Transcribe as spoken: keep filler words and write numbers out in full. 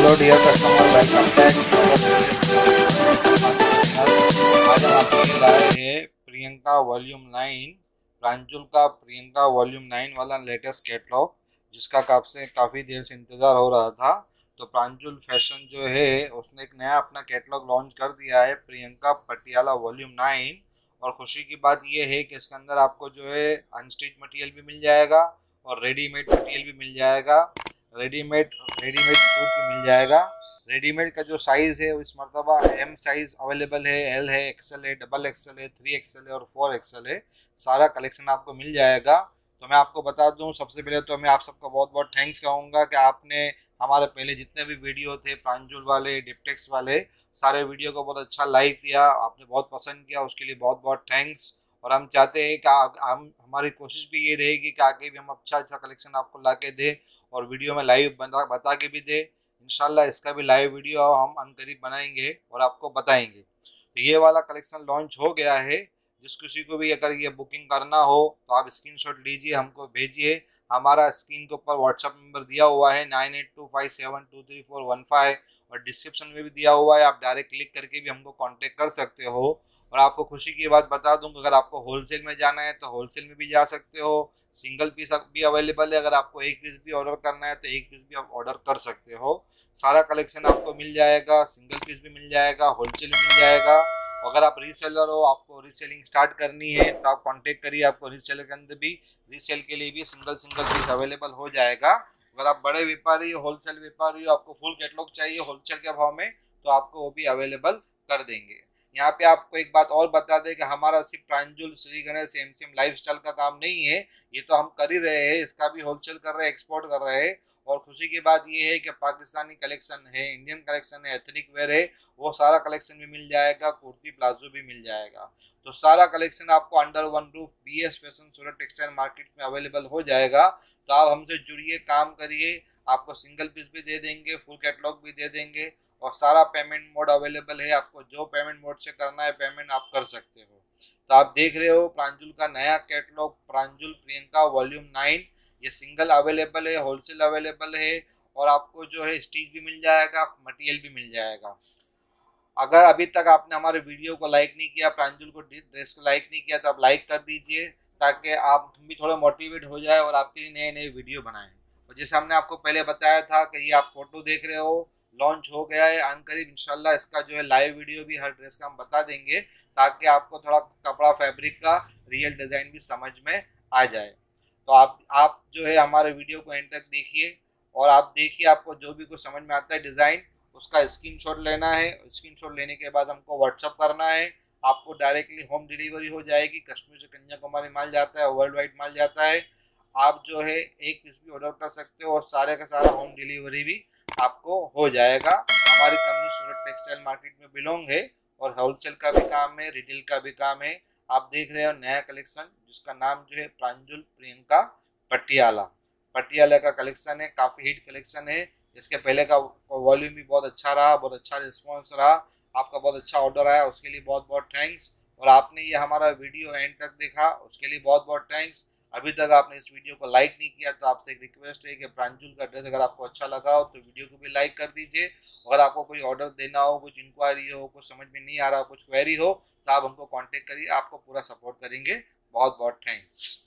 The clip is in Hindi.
Hello dear customer, welcome back. आज हम आपके लिए लाए हैं प्रियंका वॉल्यूम नाइन, प्रांजुल का प्रियंका वॉल्यूम नाइन वाला लेटेस्ट कैटलॉग, जिसका कब से काफ़ी देर से इंतज़ार हो रहा था। तो प्रांजुल फैशन जो है उसने एक नया अपना कैटलॉग लॉन्च कर दिया है, प्रियंका पटियाला वॉल्यूम नाइन। और खुशी की बात यह है कि इसके अंदर आपको जो है अनस्टिच मटेरियल भी मिल जाएगा और रेडीमेड मटेरियल भी मिल जाएगा। रेडीमेड रेडीमेड सूट भी मिल जाएगा। रेडीमेड का जो साइज़ है इस मरतबा एम साइज़ अवेलेबल है, एल है, एक्सएल है, डबल एक्सएल है, थ्री एक्सएल है और फोर एक्सएल है। सारा कलेक्शन आपको मिल जाएगा। तो मैं आपको बता दूं, सबसे पहले तो मैं आप सबका बहुत बहुत थैंक्स कहूँगा कि आपने हमारे पहले जितने भी वीडियो थे प्रांजुल वाले, डिप्टेक्स वाले, सारे वीडियो को बहुत अच्छा लाइक किया, आपने बहुत पसंद किया, उसके लिए बहुत बहुत थैंक्स। और हम चाहते हैं कि हम हमारी कोशिश भी ये रहेगी कि आगे भी हम अच्छा अच्छा कलेक्शन आपको ला के दें और वीडियो में लाइव बता बता के भी दे। इंशाल्लाह इसका भी लाइव वीडियो हम अनकरीब बनाएंगे और आपको बताएंगे। तो ये वाला कलेक्शन लॉन्च हो गया है। जिस किसी को भी अगर ये बुकिंग करना हो तो आप स्क्रीनशॉट लीजिए, हमको भेजिए। हमारा स्क्रीन के ऊपर व्हाट्सअप नंबर दिया हुआ है nine eight two five seven two three four one five और डिस्क्रिप्शन में भी दिया हुआ है। आप डायरेक्ट क्लिक करके भी हमको कांटेक्ट कर सकते हो। और आपको खुशी की बात बता दूं, अगर आपको होलसेल में जाना है तो होलसेल में भी जा सकते हो। सिंगल पीस भी अवेलेबल है, अगर आपको एक पीस भी ऑर्डर करना है तो एक पीस भी आप ऑर्डर कर सकते हो। सारा कलेक्शन आपको मिल जाएगा, सिंगल पीस भी मिल जाएगा, होलसेल भी मिल जाएगा। अगर आप रीसेलर हो, आपको रीसेलिंग स्टार्ट करनी है तो आप कांटेक्ट करिए, आपको रीसेलर के अंदर भी रीसेल के लिए भी सिंगल सिंगल पीस अवेलेबल हो जाएगा। अगर आप बड़े व्यापारी हो, होलसेल व्यापारी हो, आपको फुल कैटलॉग चाहिए होलसेल के भाव में, तो आपको वो भी अवेलेबल कर देंगे। यहाँ पे आपको एक बात और बता दें कि हमारा सिर्फ Pranjul Shri Ganesh M C M lifestyle का काम नहीं है, ये तो हम कर ही रहे हैं, इसका भी होलसेल कर रहे हैं, एक्सपोर्ट कर रहे हैं। और खुशी की बात ये है कि पाकिस्तानी कलेक्शन है, इंडियन कलेक्शन है, एथनिक वेयर है, वो सारा कलेक्शन भी मिल जाएगा, कुर्ती प्लाजो भी मिल जाएगा। तो सारा कलेक्शन आपको under one roof B S fashion Surat textile market में अवेलेबल हो जाएगा। तो आप हमसे जुड़िए, काम करिए, आपको सिंगल पीस भी दे देंगे, फुल कैटलॉग भी दे देंगे और सारा पेमेंट मोड अवेलेबल है। आपको जो पेमेंट मोड से करना है पेमेंट आप कर सकते हो। तो आप देख रहे हो प्रांजुल का नया catalogue Pranjul Priyanka volume nine. ये सिंगल अवेलेबल है, होलसेल अवेलेबल है और आपको जो है स्टिच भी मिल जाएगा, मटेरियल भी मिल जाएगा। अगर अभी तक आपने हमारे वीडियो को लाइक नहीं किया, प्रांजुल को ड्रेस को लाइक नहीं किया, तो आप लाइक कर दीजिए ताकि आप भी थोड़ा मोटिवेट हो जाए और आपके लिए नए नए वीडियो बनाएं। और जैसे हमने आपको पहले बताया था कि ये आप फोटो देख रहे हो, लॉन्च हो गया है। अनकरीब इंशाल्लाह इसका जो है लाइव वीडियो भी हर ड्रेस का हम बता देंगे ताकि आपको थोड़ा कपड़ा फैब्रिक का रियल डिज़ाइन भी समझ में आ जाए। तो आप आप जो है हमारे वीडियो को एंड तक देखिए और आप देखिए, आपको जो भी कुछ समझ में आता है डिज़ाइन, उसका स्क्रीनशॉट लेना है। स्क्रीनशॉट लेने के बाद हमको व्हाट्सअप करना है, आपको डायरेक्टली होम डिलीवरी हो जाएगी। कश्मीर से कन्याकुमारी माल जाता है, वर्ल्ड वाइड माल जाता है। आप जो है एक पीस भी ऑर्डर कर सकते हो और सारे का सारा होम डिलीवरी भी आपको हो जाएगा। हमारी कंपनी सूरत टेक्सटाइल मार्केट में बिलोंग है और होलसेल का भी काम है, रिटेल का भी काम है। आप देख रहे हो नया कलेक्शन जिसका नाम जो है प्रांजुल प्रियंका पटियाला पटियाला का कलेक्शन है। काफ़ी हिट कलेक्शन है। इसके पहले का वॉल्यूम भी बहुत अच्छा रहा, बहुत अच्छा रिस्पॉन्स रहा, आपका बहुत अच्छा ऑर्डर आया, उसके लिए बहुत बहुत थैंक्स। और आपने ये हमारा वीडियो एंड तक देखा, उसके लिए बहुत बहुत थैंक्स। अभी तक आपने इस वीडियो को लाइक नहीं किया तो आपसे एक रिक्वेस्ट है कि प्रांजुल का ड्रेस अगर आपको अच्छा लगा हो तो वीडियो को भी लाइक कर दीजिए। अगर आपको कोई ऑर्डर देना हो, कुछ इंक्वायरी हो, कुछ समझ में नहीं आ रहा हो, कुछ क्वेरी हो, तो आप हमको कांटेक्ट करिए, आपको पूरा सपोर्ट करेंगे। बहुत बहुत थैंक्स।